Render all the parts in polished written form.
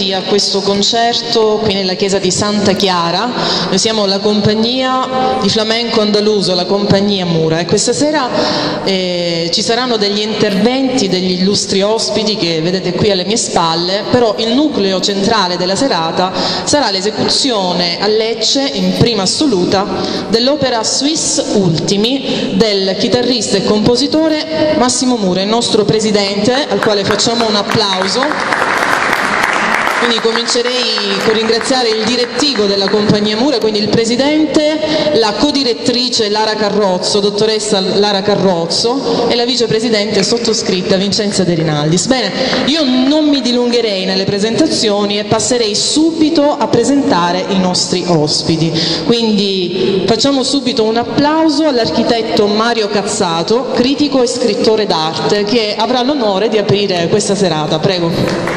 benvenuti a questo concerto qui nella chiesa di Santa Chiara. Noi siamo la compagnia di flamenco andaluso, la compagnia Mura, e questa sera ci saranno degli interventi degli illustri ospiti che vedete qui alle mie spalle, però il nucleo centrale della serata sarà l'esecuzione a Lecce, in prima assoluta, dell'opera Swiss Ultimi del chitarrista e compositore Massimo Mura, il nostro presidente, al quale facciamo un applauso. Quindi comincerei con ringraziare il direttivo della compagnia Mura, quindi il presidente, la codirettrice Lara Carrozzo, dottoressa Lara Carrozzo, e la vicepresidente sottoscritta Vincenza De Rinaldis. Bene, io non mi dilungherei nelle presentazioni e passerei subito a presentare i nostri ospiti. Quindi facciamo subito un applauso all'architetto Mario Cazzato, critico e scrittore d'arte, che avrà l'onore di aprire questa serata. Prego.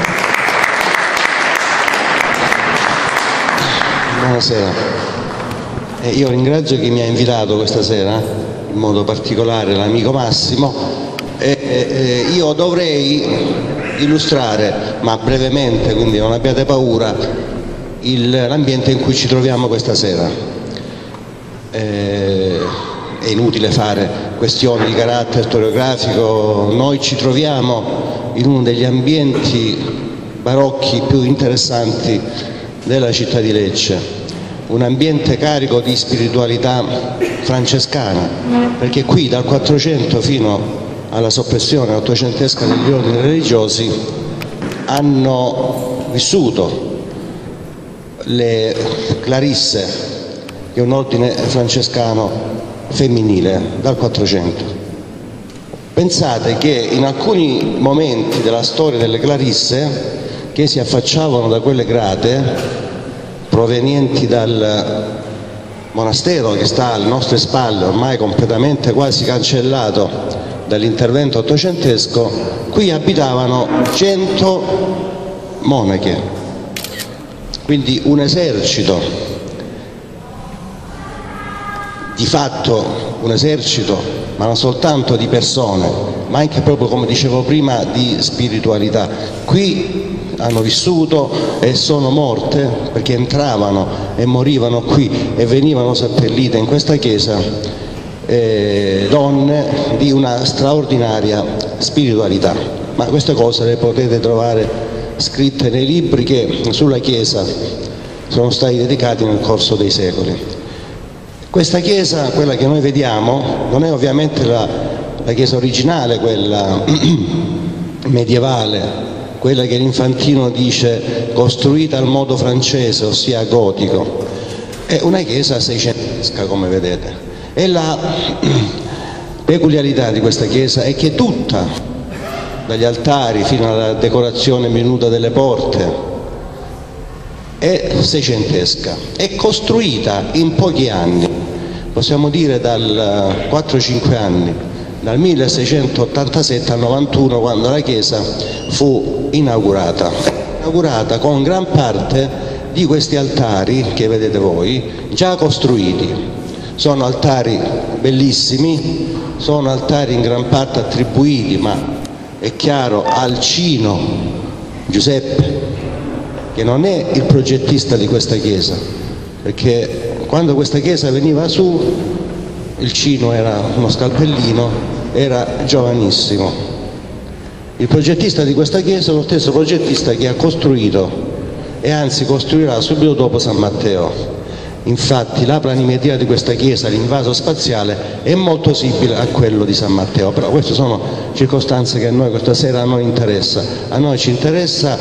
Buonasera, io ringrazio chi mi ha invitato questa sera, in modo particolare l'amico Massimo. Io dovrei illustrare, ma brevemente, quindi non abbiate paura, l'ambiente in cui ci troviamo questa sera. È inutile fare questioni di carattere storiografico, noi ci troviamo in uno degli ambienti barocchi più interessanti della città di Lecce, un ambiente carico di spiritualità francescana, perché qui dal 400 fino alla soppressione ottocentesca degli ordini religiosi hanno vissuto le Clarisse, che è un ordine francescano femminile, dal 400. Pensate che in alcuni momenti della storia delle Clarisse, che si affacciavano da quelle grate provenienti dal monastero che sta alle nostre spalle, ormai completamente quasi cancellato dall'intervento ottocentesco, qui abitavano 100 monache, quindi un esercito, di fatto un esercito, ma non soltanto di persone, ma anche proprio, come dicevo prima, di spiritualità. Qui hanno vissuto e sono morte perché entravano e morivano qui e venivano seppellite in questa chiesa donne di una straordinaria spiritualità. Ma queste cose le potete trovare scritte nei libri che sulla chiesa sono stati dedicati nel corso dei secoli. Questa chiesa, quella che noi vediamo, non è ovviamente la chiesa originale, quella medievale, quella che l'Infantino dice costruita al modo francese, ossia gotico. È una chiesa seicentesca, come vedete. E la peculiarità di questa chiesa è che tutta, dagli altari fino alla decorazione minuta delle porte, è seicentesca. È costruita in pochi anni, possiamo dire dal 4-5 anni, dal 1687 al 91, quando la chiesa fu inaugurata con gran parte di questi altari che vedete voi già costruiti. Sono altari bellissimi, sono altari in gran parte attribuiti, ma è chiaro, al Cino Giuseppe, che non è il progettista di questa chiesa, perché quando questa chiesa veniva su il Cino era uno scalpellino, era giovanissimo. Il progettista di questa chiesa è lo stesso progettista che ha costruito e anzi costruirà subito dopo San Matteo. Infatti la planimetria di questa chiesa, l'invaso spaziale, è molto simile a quello di San Matteo, però queste sono circostanze che a noi questa sera non interessa. A noi ci interessa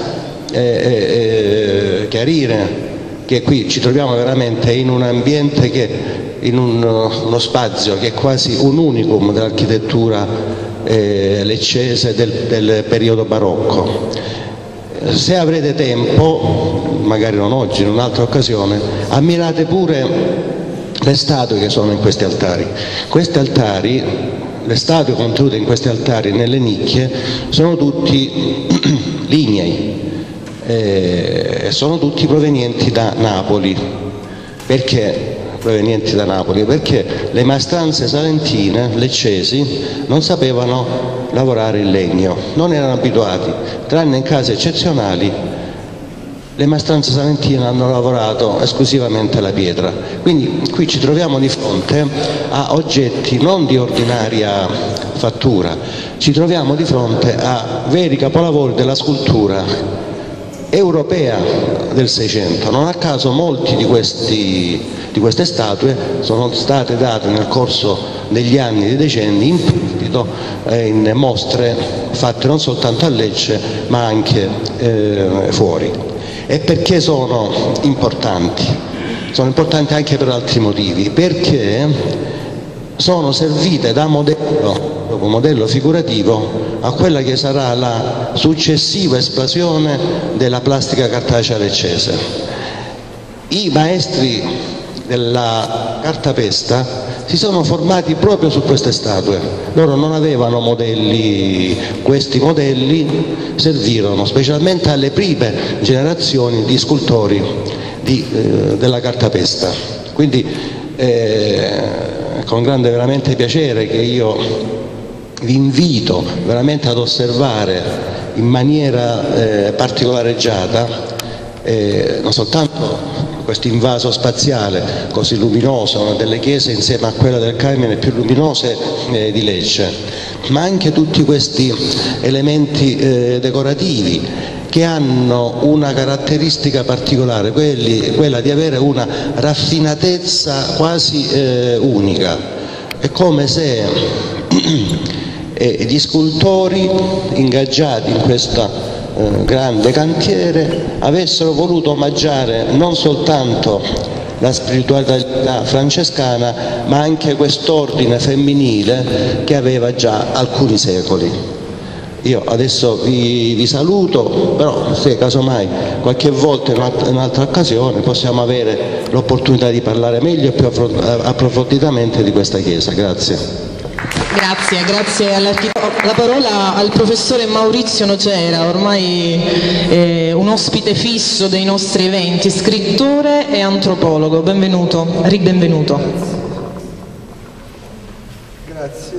chiarire che qui ci troviamo veramente in un ambiente in uno spazio che è quasi un unicum dell'architettura leccese del periodo barocco. Se avrete tempo, magari non oggi, in un'altra occasione, ammirate pure le statue che sono in questi altari. Questi altari, le statue contenute in questi altari nelle nicchie, sono tutti lignei, sono tutti provenienti da Napoli. Perché provenienti da Napoli? Perché le maestranze salentine, leccesi, non sapevano lavorare il legno, non erano abituati, tranne in casi eccezionali le maestranze salentine hanno lavorato esclusivamente la pietra. Quindi qui ci troviamo di fronte a oggetti non di ordinaria fattura, ci troviamo di fronte a veri capolavori della scultura europea del Seicento. Non a caso molti di queste statue sono state date nel corso degli anni, dei decenni, in prestito in mostre fatte non soltanto a Lecce ma anche fuori. E perché sono importanti? Sono importanti anche per altri motivi, perché sono servite da modello figurativo a quella che sarà la successiva esplosione della plastica cartacea leccese. I maestri della cartapesta si sono formati proprio su queste statue. Loro non avevano modelli, questi modelli servirono specialmente alle prime generazioni di scultori della cartapesta. Quindi è con grande veramente piacere che io vi invito veramente ad osservare in maniera particolareggiata non soltanto questo invaso spaziale così luminoso, una delle chiese insieme a quella del Carmine più luminose di Lecce, ma anche tutti questi elementi decorativi che hanno una caratteristica particolare, quella di avere una raffinatezza quasi unica. È come se gli scultori ingaggiati in questa grande cantiere avessero voluto omaggiare non soltanto la spiritualità francescana ma anche quest'ordine femminile che aveva già alcuni secoli. Io adesso vi saluto, però se casomai qualche volta in un'altra occasione possiamo avere l'opportunità di parlare meglio e più approfonditamente di questa chiesa. Grazie. Grazie all'architetto. La parola al professore Maurizio Nocera, ormai un ospite fisso dei nostri eventi, scrittore e antropologo. Benvenuto, ribenvenuto. Grazie.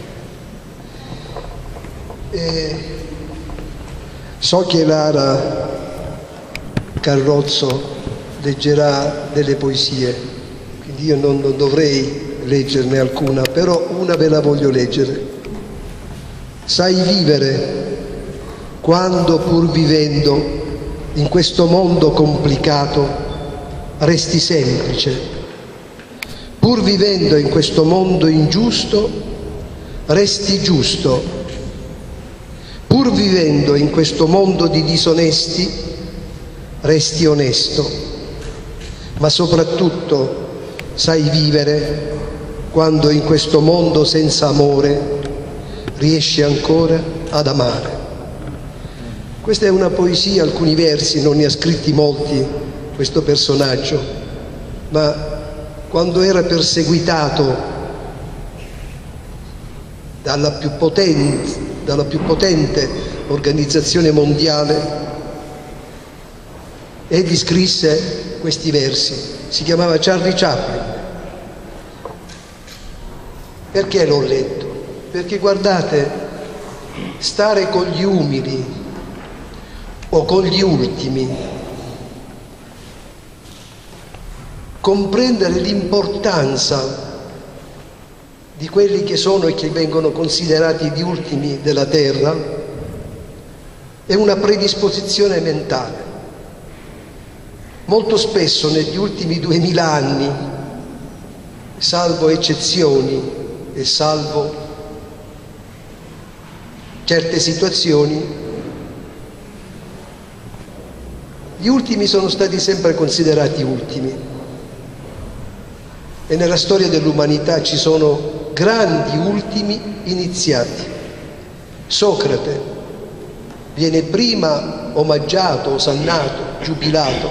So che Lara Carrozzo leggerà delle poesie, quindi io non dovrei leggerne alcuna, però una ve la voglio leggere. Sai vivere quando, pur vivendo in questo mondo complicato, resti semplice. Pur vivendo in questo mondo ingiusto, resti giusto. Pur vivendo in questo mondo di disonesti, resti onesto. Ma soprattutto sai vivere quando in questo mondo senza amore riesci ancora ad amare. Questa è una poesia, alcuni versi, non ne ha scritti molti questo personaggio, ma quando era perseguitato dalla più potente organizzazione mondiale, egli scrisse questi versi. Si chiamava Charlie Chaplin. Perché l'ho letto? Perché guardate, stare con gli umili o con gli ultimi, comprendere l'importanza di quelli che sono e che vengono considerati gli ultimi della terra è una predisposizione mentale. Molto spesso negli ultimi 2000 anni, salvo eccezioni e salvo certe situazioni, gli ultimi sono stati sempre considerati ultimi. E nella storia dell'umanità ci sono grandi ultimi iniziati. Socrate viene prima omaggiato, osannato, giubilato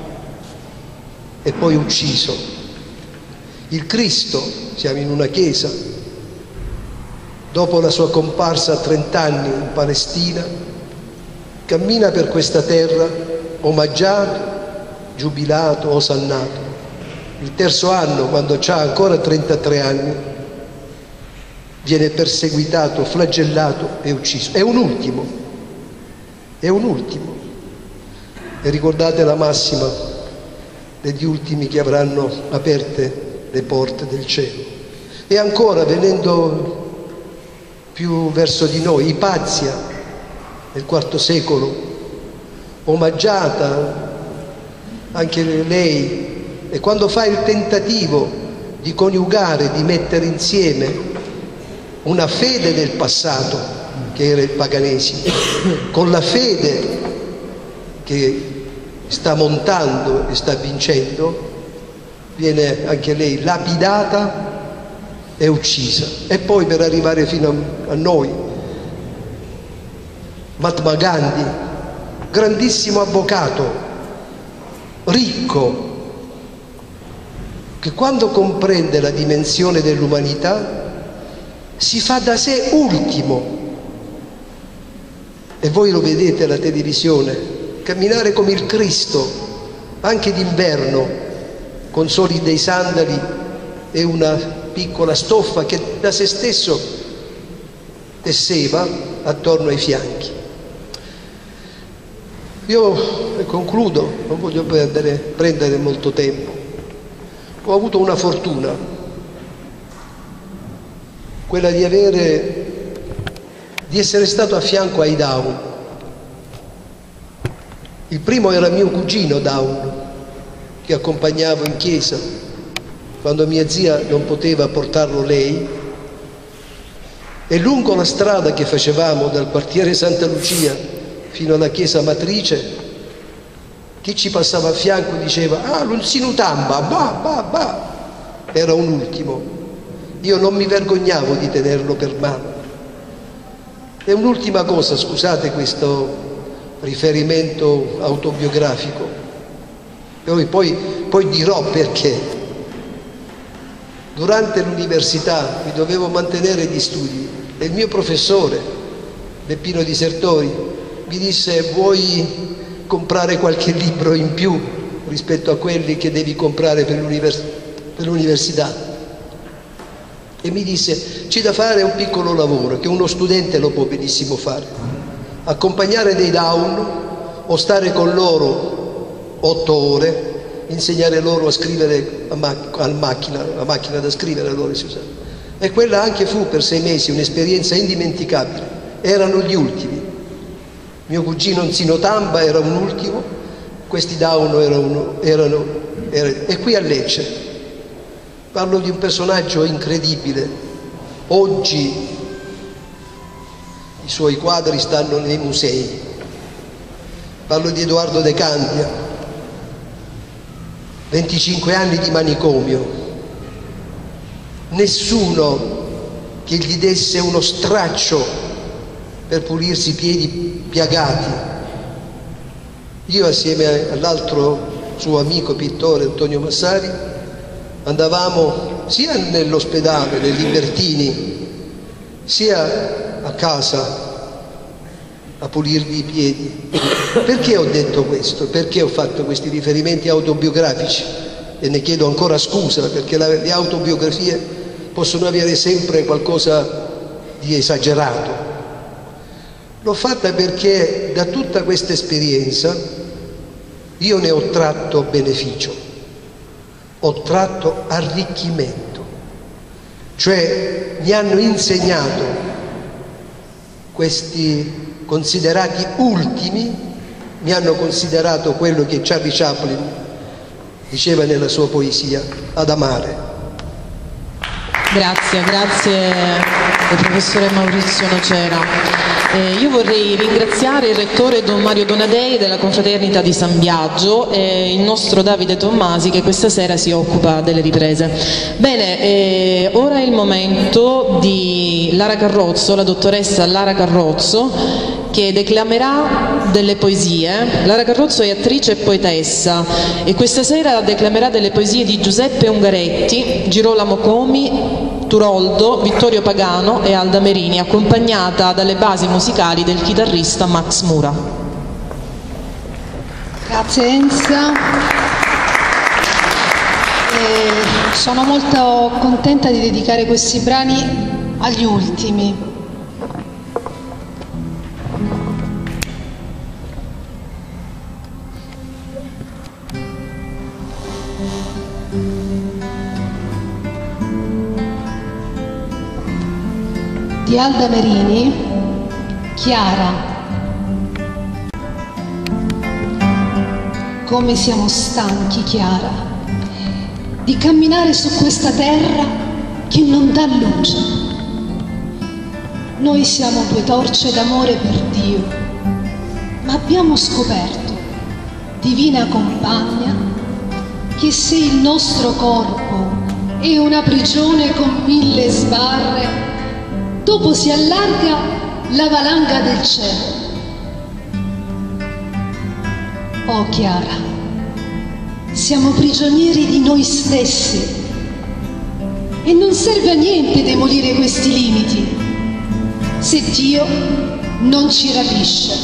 e poi ucciso. Il Cristo, siamo in una chiesa, dopo la sua comparsa a 30 anni in Palestina, cammina per questa terra omaggiato, giubilato, osannato. Il terzo anno, quando ha ancora 33 anni, viene perseguitato, flagellato e ucciso. È un ultimo. e ricordate la massima degli ultimi che avranno aperte le porte del cielo. E ancora, venendo più verso di noi, Ipazia nel IV secolo, omaggiata anche lei, e quando fa il tentativo di coniugare, di mettere insieme una fede del passato, che era il paganesimo, con la fede che sta montando e sta vincendo, viene anche lei lapidata e uccisa. E poi, per arrivare fino a noi, Mahatma Gandhi, grandissimo avvocato, ricco, che quando comprende la dimensione dell'umanità si fa da sé ultimo. E voi lo vedete alla televisione, camminare come il Cristo, anche d'inverno, con soli dei sandali e una piccola stoffa che da se stesso tesseva attorno ai fianchi. Io concludo, non voglio prendere molto tempo. Ho avuto una fortuna, quella di essere stato a fianco ai Down. Il primo era mio cugino Down, che accompagnavo in chiesa quando mia zia non poteva portarlo lei, e lungo la strada che facevamo dal quartiere Santa Lucia fino alla chiesa matrice, chi ci passava a fianco diceva: ah, l'unsinutamba, bah. Era un ultimo. Io non mi vergognavo di tenerlo per mano. E un'ultima cosa, scusate questo riferimento autobiografico, poi dirò perché. Durante l'università mi dovevo mantenere gli studi e il mio professore, Beppino Disertori, mi disse: vuoi comprare qualche libro in più rispetto a quelli che devi comprare per l'università? E mi disse: c'è da fare un piccolo lavoro che uno studente lo può benissimo fare, accompagnare dei Down o stare con loro 8 ore, insegnare loro a scrivere la macchina da scrivere, allora si usava. E quella anche fu per 6 mesi un'esperienza indimenticabile. Erano gli ultimi. Mio cugino Nsinotamba era un ultimo, questi Down erano. E qui a Lecce parlo di un personaggio incredibile. Oggi i suoi quadri stanno nei musei. Parlo di Edoardo De Candia, 25 anni di manicomio, nessuno che gli desse uno straccio per pulirsi i piedi piagati. Io, assieme all'altro suo amico pittore Antonio Massari, andavamo sia nell'ospedale, nei Libertini, sia a casa a pulirgli i piedi. Perché ho detto questo? Perché ho fatto questi riferimenti autobiografici? E ne chiedo ancora scusa, perché le autobiografie possono avere sempre qualcosa di esagerato. L'ho fatta perché da tutta questa esperienza io ne ho tratto beneficio, ho tratto arricchimento, cioè mi hanno insegnato questi considerati ultimi, mi hanno considerato quello che Charlie Chaplin diceva nella sua poesia, ad amare. Grazie al professore Maurizio Nocera. Io vorrei ringraziare il rettore Don Mario Donadei della Confraternita di San Biagio e il nostro Davide Tommasi, che questa sera si occupa delle riprese. Bene, ora è il momento di Lara Carrozzo, la dottoressa Lara Carrozzo, che declamerà delle poesie. Lara Carrozzo è attrice e poetessa e questa sera declamerà delle poesie di Giuseppe Ungaretti, Girolamo Comi, Turoldo, Vittorio Pagano e Alda Merini, accompagnata dalle basi musicali del chitarrista Max Mura. Grazie Enza. Sono molto contenta di dedicare questi brani agli ultimi. Di Alda Merini, Chiara. Come siamo stanchi, Chiara, di camminare su questa terra che non dà luce. Noi siamo due torce d'amore per Dio, ma abbiamo scoperto, divina compagna, che se il nostro corpo è una prigione con 1000 sbarre, dopo si allarga la valanga del cielo. Oh Chiara, siamo prigionieri di noi stessi e non serve a niente demolire questi limiti se Dio non ci rapisce.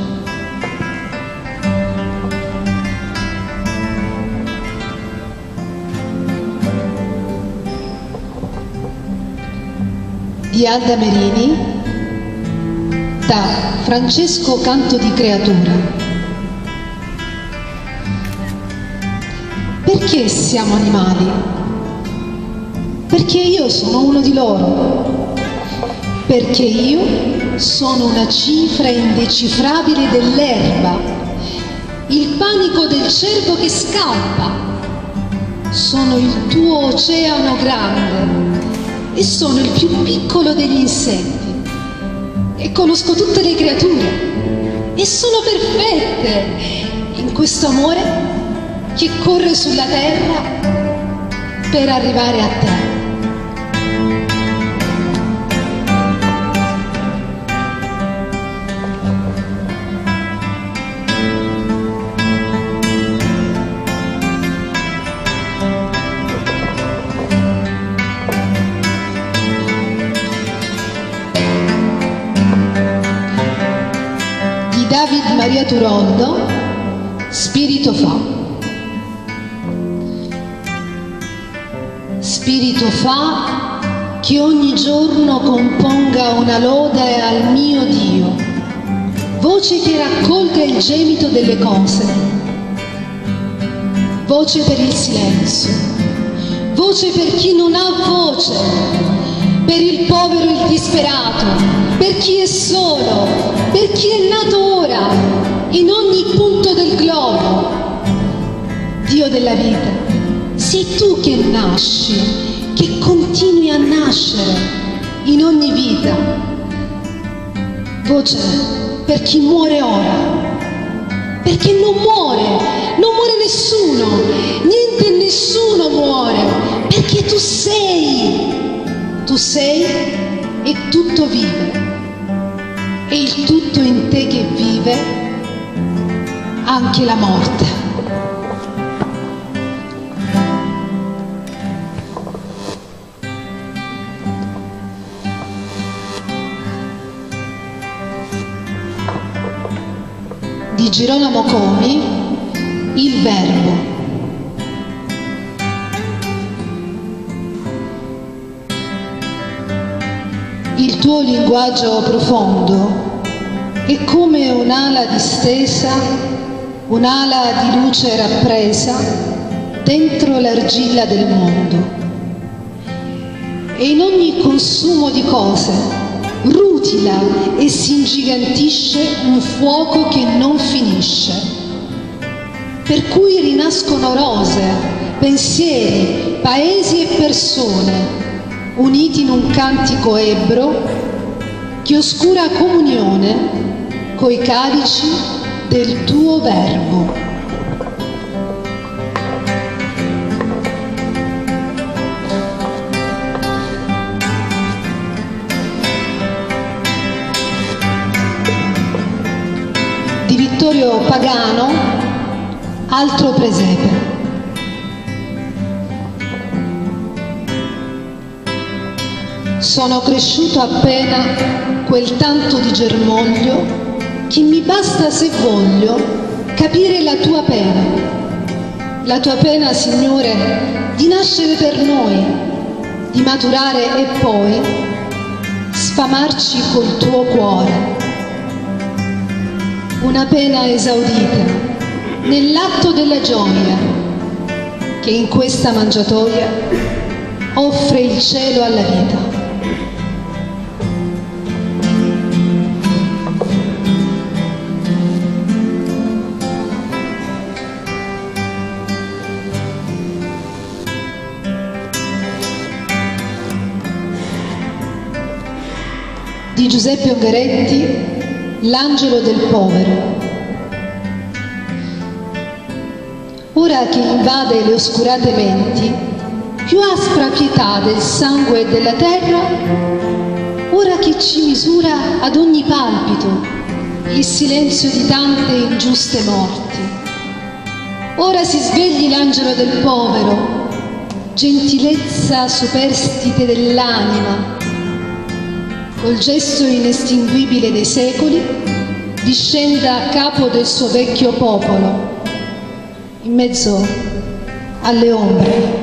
Di Alda Merini, da Francesco Canto di Creatura. Perché siamo animali? Perché io sono uno di loro. Perché io sono una cifra indecifrabile dell'erba, il panico del cervo che scappa. Sono il tuo oceano grande e sono il più piccolo degli insetti. E conosco tutte le creature e sono perfette in questo amore che corre sulla terra per arrivare a te. Di David Maria Turoldo, Spirito fa. Spirito fa che ogni giorno componga una lode al mio Dio, voce che raccolga il gemito delle cose, voce per il silenzio, voce per chi non ha voce, per il povero e il disperato, per chi è solo, per chi è nato ora, in ogni punto del globo. Dio della vita, sei tu che nasci, che continui a nascere in ogni vita. Voce per chi muore ora, perché non muore nessuno, niente e nessuno muore, perché tu sei e tutto vive, e il tutto in te che vive, anche la morte. Di Girolamo Comi, Il Verbo. Il tuo linguaggio profondo è come un'ala distesa, un'ala di luce rappresa dentro l'argilla del mondo. E in ogni consumo di cose rutila e si ingigantisce un fuoco che non finisce, per cui rinascono rose, pensieri, paesi e persone, uniti in un cantico ebbro che oscura comunione coi calici del tuo verbo. Di Vittorio Pagano, Altro presepe. Sono cresciuto appena quel tanto di germoglio che mi basta se voglio capire la tua pena, Signore, di nascere per noi, di maturare e poi sfamarci col tuo cuore. Una pena esaudita nell'atto della gioia che in questa mangiatoia offre il cielo alla vita. Di Giuseppe Ungaretti, L'angelo del povero. Ora che invade le oscurate menti, più aspra pietà del sangue e della terra, ora che ci misura ad ogni palpito il silenzio di tante ingiuste morti, ora si svegli l'angelo del povero, gentilezza superstite dell'anima, col gesto inestinguibile dei secoli, discenda a capo del suo vecchio popolo, in mezzo alle ombre.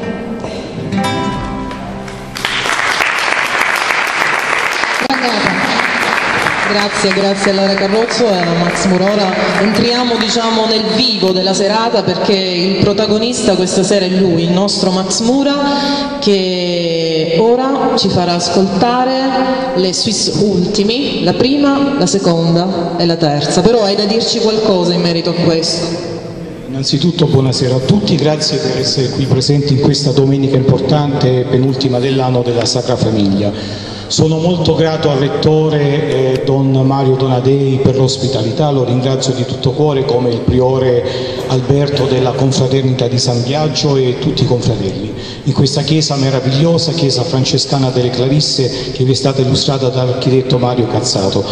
Grazie a Lara Carrozzo e a Max Murora. Entriamo nel vivo della serata, perché il protagonista questa sera è lui, il nostro Max Mura, che ora ci farà ascoltare le Swiss Ultimi, la prima, la seconda e la terza. Però hai da dirci qualcosa in merito a questo? Innanzitutto buonasera a tutti, grazie per essere qui presenti in questa domenica importante, penultima dell'anno della Sacra Famiglia. Sono molto grato al Rettore Don Mario Donadei per l'ospitalità, lo ringrazio di tutto cuore, come il Priore Alberto della Confraternita di San Biagio e tutti i confratelli. In questa chiesa meravigliosa, chiesa francescana delle Clarisse, che vi è stata illustrata dall'architetto Mario Cazzato.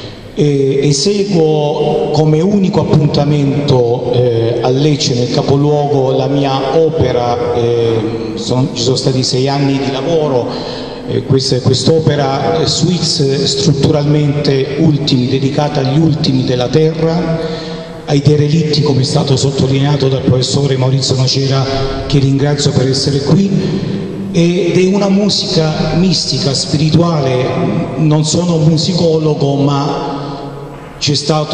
Eseguo come unico appuntamento a Lecce, nel capoluogo, la mia opera. Ci sono stati 6 anni di lavoro. Quest'opera Swiss strutturalmente ultimi, dedicata agli ultimi della terra, ai derelitti, come è stato sottolineato dal professore Maurizio Nocera, che ringrazio per essere qui, ed è una musica mistica, spirituale. Non sono un musicologo, ma c'è stata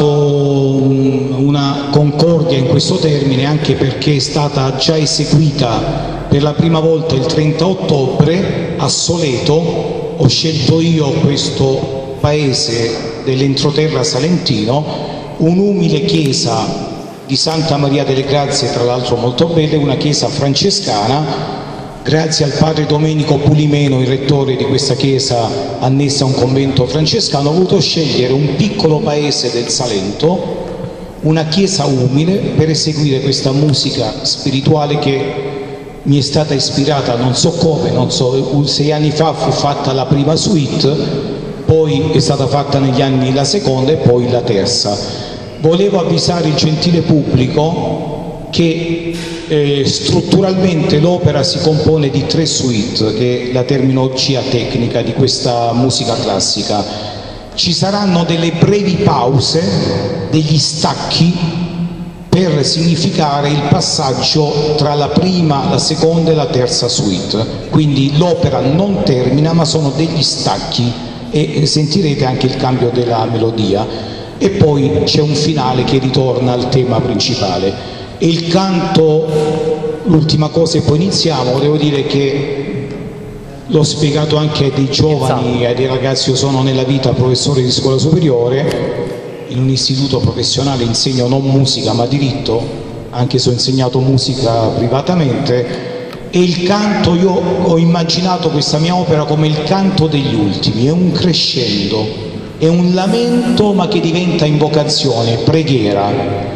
una concordia in questo termine, anche perché è stata già eseguita per la prima volta il 30 ottobre a Soleto. Ho scelto io questo paese dell'entroterra salentino, un'umile chiesa di Santa Maria delle Grazie, tra l'altro molto bella, una chiesa francescana. Grazie al padre Domenico Pulimeno, il rettore di questa chiesa annessa a un convento francescano, ho voluto scegliere un piccolo paese del Salento, una chiesa umile, per eseguire questa musica spirituale che mi è stata ispirata, non so come, 6 anni fa fu fatta la prima suite, poi è stata fatta negli anni la seconda e poi la terza. Volevo avvisare il gentile pubblico che strutturalmente l'opera si compone di 3 suite, che è la terminologia tecnica di questa musica classica. Ci saranno delle brevi pause, degli stacchi, per significare il passaggio tra la prima, la seconda e la terza suite. Quindi l'opera non termina, ma sono degli stacchi, e sentirete anche il cambio della melodia, e poi c'è un finale che ritorna al tema principale. E il canto, l'ultima cosa e poi iniziamo, devo dire che l'ho spiegato anche ai dei giovani, ai dei ragazzi. Io sono nella vita professore di scuola superiore, in un istituto professionale insegno non musica ma diritto, anche se ho insegnato musica privatamente, e il canto, io ho immaginato questa mia opera come il canto degli ultimi, è un crescendo, è un lamento ma che diventa invocazione, preghiera,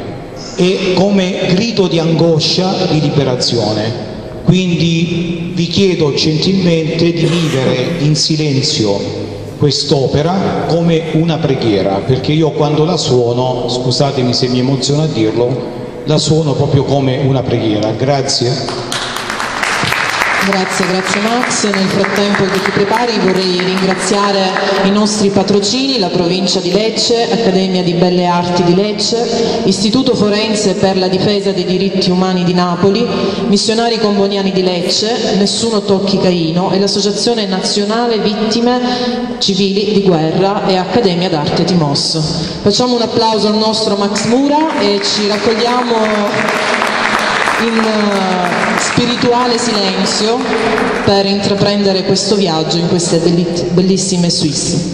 è come grido di angoscia, di liberazione. Quindi vi chiedo gentilmente di vivere in silenzio quest'opera come una preghiera, perché io quando la suono, scusatemi se mi emoziona a dirlo, la suono proprio come una preghiera. Grazie. Grazie Max. Nel frattempo che ti prepari vorrei ringraziare i nostri patrocini, la provincia di Lecce, Accademia di Belle Arti di Lecce, Istituto Forense per la Difesa dei Diritti Umani di Napoli, Missionari Comboniani di Lecce, Nessuno Tocchi Caino e l'Associazione Nazionale Vittime Civili di Guerra e Accademia d'Arte Timos. Facciamo un applauso al nostro Max Mura e ci raccogliamo in spirituale silenzio per intraprendere questo viaggio in queste bellissime Suisse.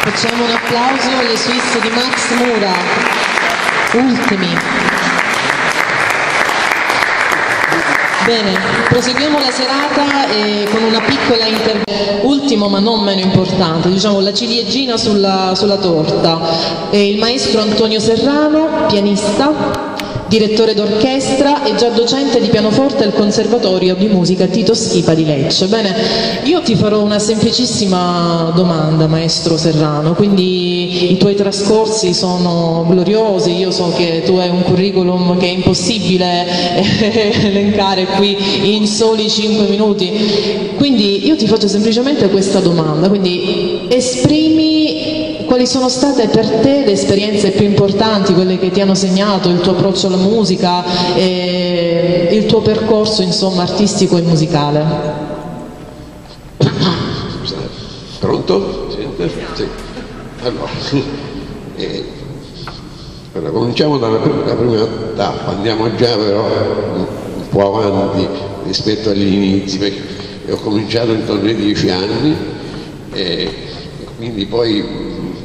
Facciamo un applauso alle Suisse di Max Mura, ultimi. Bene, proseguiamo la serata con una piccola intervento, ultimo ma non meno importante, diciamo la ciliegina sulla torta. Il maestro Antonio Serrano, pianista, direttore d'orchestra e già docente di pianoforte al Conservatorio di Musica Tito Schipa di Lecce. Bene, io ti farò una semplicissima domanda, maestro Serrano, quindi i tuoi trascorsi sono gloriosi, io so che tu hai un curriculum che è impossibile elencare qui in soli 5 minuti, quindi io ti faccio semplicemente questa domanda, quindi esprimi quali sono state per te le esperienze più importanti, quelle che ti hanno segnato, il tuo approccio alla musica e il tuo percorso, insomma, artistico e musicale. Pronto? Sì. Allora, cominciamo dalla prima tappa, andiamo già però un po' avanti rispetto agli inizi, perché ho cominciato intorno ai 10 anni e quindi poi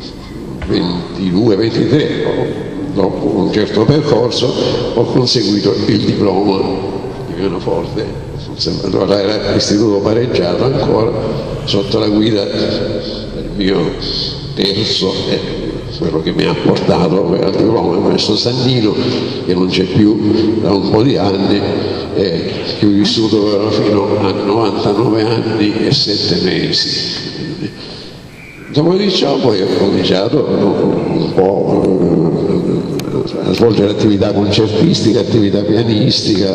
22-23, dopo un certo percorso, ho conseguito il diploma di pianoforte. Allora era istituto pareggiato ancora, sotto la guida del mio terzo, quello che mi ha portato al diploma, il maestro Sannino, che non c'è più da un po' di anni, che ho vissuto però fino a 99 anni e 7 mesi. Dopo di ciò poi ho cominciato un po' a svolgere attività concertistica, attività pianistica,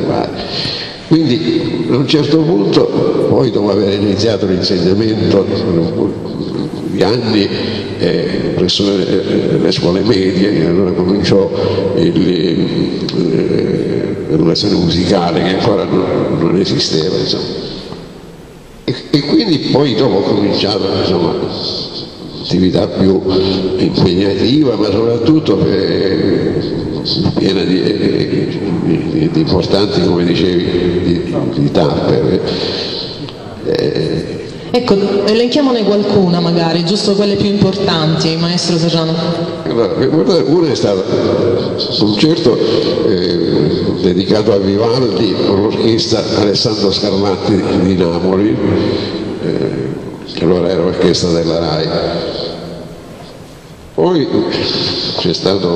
quindi a un certo punto, poi dopo aver iniziato l'insegnamento di anni presso le scuole medie, allora cominciò l'educazione musicale che ancora non esisteva, insomma. E quindi poi dopo ho cominciato, insomma, attività più impegnativa, ma soprattutto piena di importanti, come dicevi, di tappe. Ecco, elenchiamone qualcuna magari, giusto quelle più importanti, maestro Serrano. Allora, una è stata un concerto dedicato a Vivaldi con l'orchestra Alessandro Scarlatti di Napoli, che allora era l'orchestra della RAI. Poi c'è stato,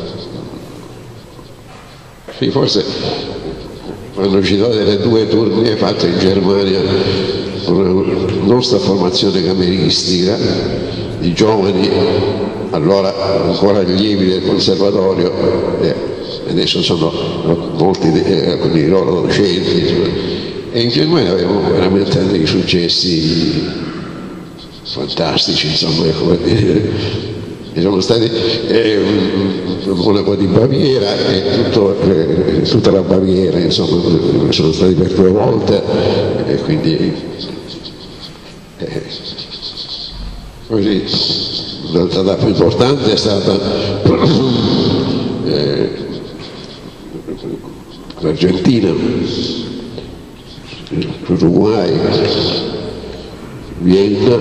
sì, forse quando ci sono delle 2 tournée fatte in Germania, una nostra formazione cameristica di giovani, allora ancora allievi del conservatorio, adesso sono molti con i loro docenti, e in Germania avevamo veramente dei successi fantastici, insomma, e sono stati Monaco di Baviera e tutta la Baviera, insomma, sono stati per 2 volte, e quindi così. Un'altra tappa importante è stata l'Argentina, l'Uruguay, Vienna,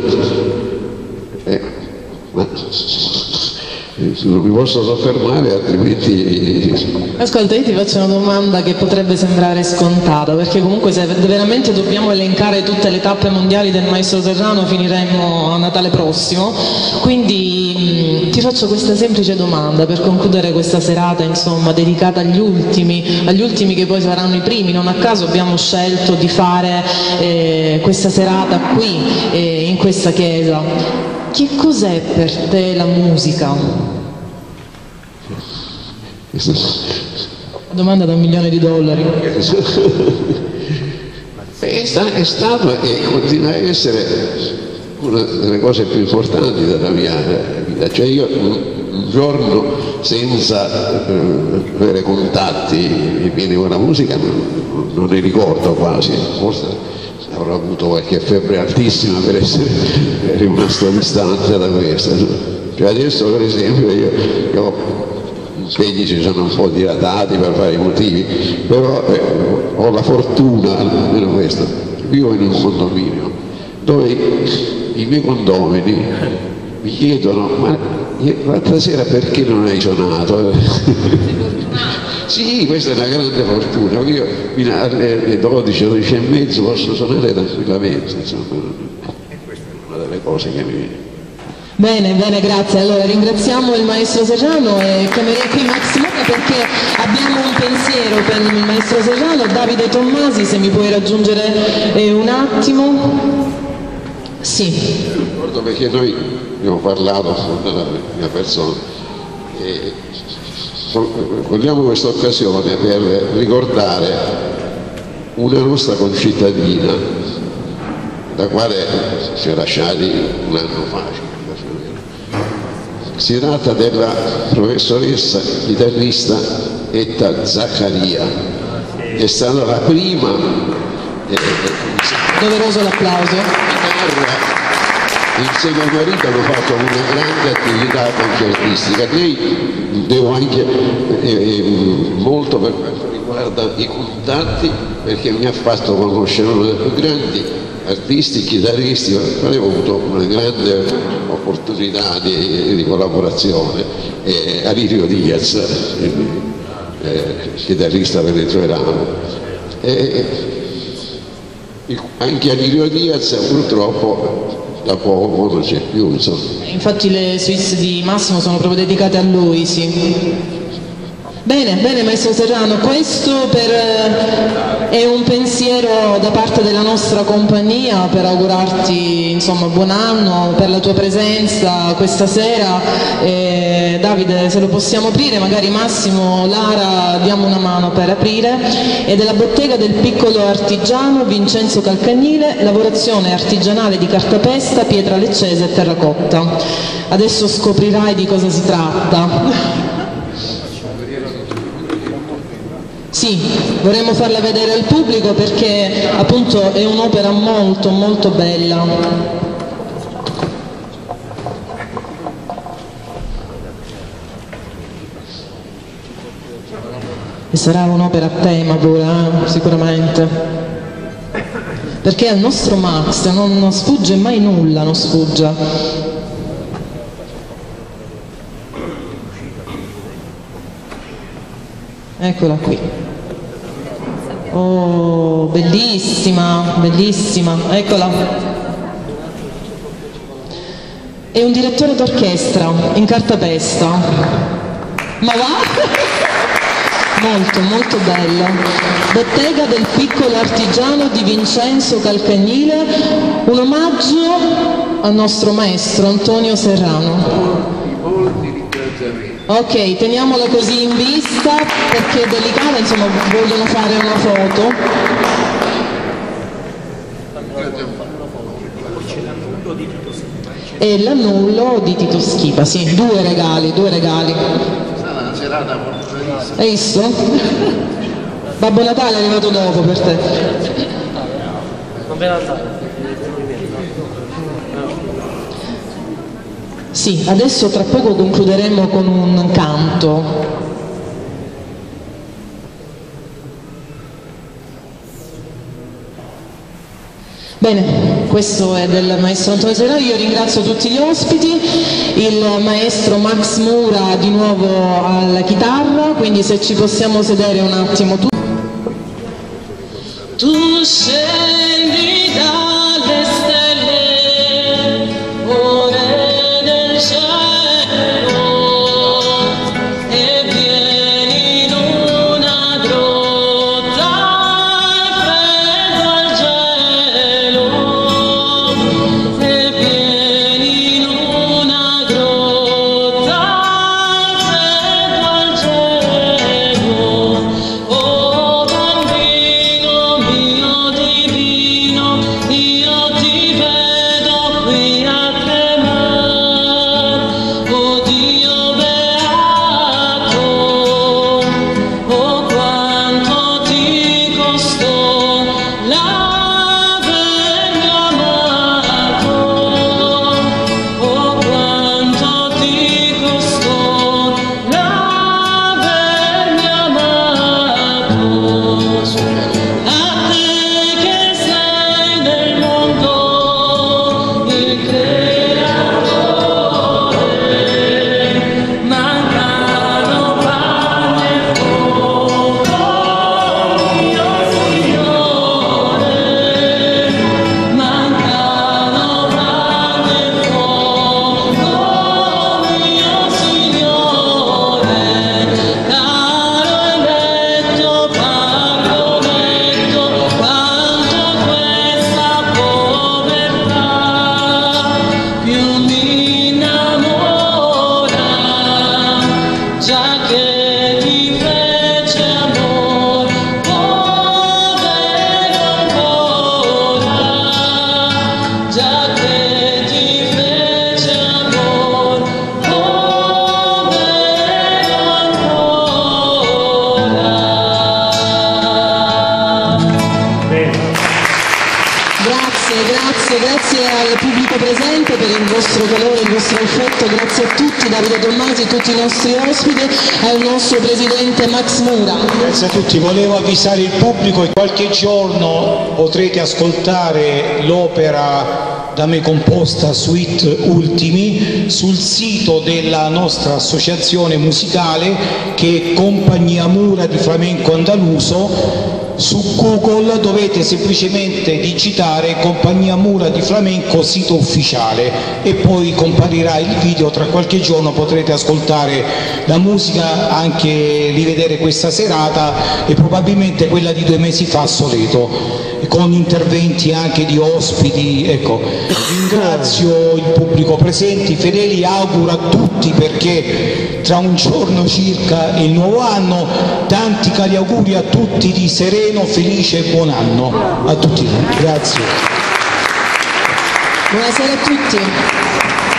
ma non mi posso soffermare, altrimenti... Ascolta, io ti faccio una domanda che potrebbe sembrare scontata, perché comunque se veramente dobbiamo elencare tutte le tappe mondiali del maestro Serrano finiremmo a Natale prossimo, quindi ti faccio questa semplice domanda per concludere questa serata, insomma, dedicata agli ultimi che poi saranno i primi. Non a caso abbiamo scelto di fare questa serata qui, in questa chiesa. Che cos'è per te la musica? Domanda da $1 milione. È stato e continua a essere una delle cose più importanti della mia vita. Cioè io un giorno senza avere contatti pieni con la musica non ne ricordo quasi, forse avrò avuto qualche febbre altissima per essere rimasto distante da questa. Cioè adesso per esempio io ho impegni, ci sono un po' dilatati per vari motivi, però ho la fortuna, almeno questo, vivo in un condominio dove i miei condomini mi chiedono, ma l'altra sera perché non hai suonato? Sì, questa è una grande fortuna, io fino alle 12, 12 e mezzo posso suonare tranquillamente, insomma, questa è una delle cose che mi... Bene, bene, grazie. Allora ringraziamo il maestro Serrano e chiamerei qui Max Mura perché abbiamo un pensiero per il maestro Serrano. Davide Tommasi, se mi puoi raggiungere un attimo. Sì. Ricordo perché noi abbiamo parlato della mia persona e vogliamo questa occasione per ricordare una nostra concittadina da quale ci ha lasciati un anno fa. Si tratta della professoressa chitarrista Etta Zaccaria, che è stata la prima doveroso l'applauso. Insieme al marito hanno fatto una grande attività concertistica. Lei devo anche molto per quanto riguarda i contatti, perché mi ha fatto conoscere uno dei più grandi artisti, chitarristi, avevo avuto una grande opportunità di collaborazione, Alirio Diaz, chitarrista venezuelano. Anche Alirio Diaz purtroppo da poco non c'è più, insomma. Infatti le suite di Massimo sono proprio dedicate a lui, sì. Bene, bene maestro Serrano, questo è un pensiero da parte della nostra compagnia per augurarti insomma buon anno, per la tua presenza questa sera. Davide, se lo possiamo aprire, magari Massimo, Lara, diamo una mano per aprire. È della bottega del piccolo artigiano Vincenzo Calcagnile, lavorazione artigianale di cartapesta, pietra leccese e terracotta. Adesso scoprirai di cosa si tratta. Sì, vorremmo farla vedere al pubblico perché appunto è un'opera molto molto bella. E sarà un'opera a tema pure, sicuramente. Perché al nostro Max non sfugge mai nulla, non sfugge. Eccola qui. Oh, bellissima, bellissima, eccola. È un direttore d'orchestra in cartapesta. Ma va? Molto, molto bella. Bottega del piccolo artigiano di Vincenzo Calcagnile, un omaggio al nostro maestro Antonio Serrano. Ok, teniamola così in vista perché è delicata, insomma vogliono fare una foto. E l'annullo di Tito Schipa, sì, due regali, due regali. Hai visto? Babbo Natale è arrivato dopo per te. Non ve la sai. Sì, adesso tra poco concluderemo con un canto. Bene, questo è del maestro Antonio Serrano. Io ringrazio tutti gli ospiti, il maestro Max Mura di nuovo alla chitarra, quindi se ci possiamo sedere un attimo. Tu scendi dalle stelle, ore del cielo, e vieni in una grotta in freddo al gelo, e vieni in una grotta in freddo al gelo, oh bambino mio divino. veramente per il vostro calore, il vostro affetto, grazie a tutti, Davide Tommasi, tutti i nostri ospiti e al nostro presidente Max Mura. Grazie a tutti, volevo avvisare il pubblico che qualche giorno potrete ascoltare l'opera da me composta Suite Ultimi sul sito della nostra associazione musicale che è Compagnia Mura di Flamenco Andaluso. Su Google dovete semplicemente digitare Compagnia Mura di Flamenco sito ufficiale e poi comparirà il video. Tra qualche giorno potrete ascoltare la musica, anche rivedere questa serata e probabilmente quella di 2 mesi fa a Soleto, con interventi anche di ospiti. Ecco, ringrazio il pubblico presente, i fedeli, auguro a tutti, perché tra un giorno circa è il nuovo anno, tanti cari auguri a tutti di sereno, felice e buon anno a tutti. Grazie. Buonasera a tutti.